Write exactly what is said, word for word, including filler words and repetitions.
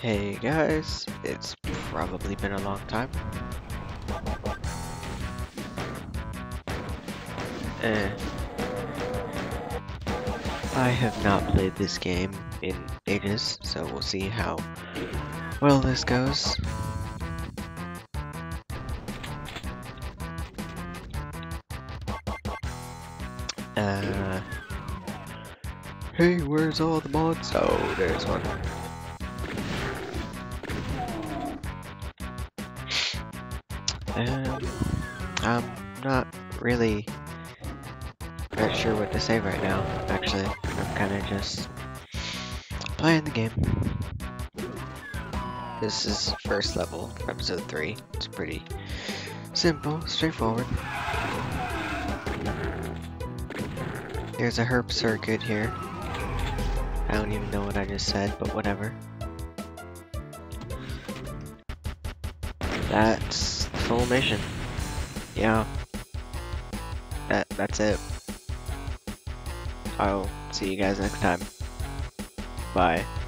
Hey guys, it's probably been a long time. Eh, I have not played this game in ages, so we'll see how well this goes. Uh, hey, where's all the mods? Oh, there's one. Um, I'm not really not sure what to say right now, actually. I'm kinda just playing the game. This is first level, episode three. It's pretty simple, straightforward. There's a herb circuit here. I don't even know what I just said, but whatever. That's the full mission. Yeah. That that's it. I'll see you guys next time. Bye.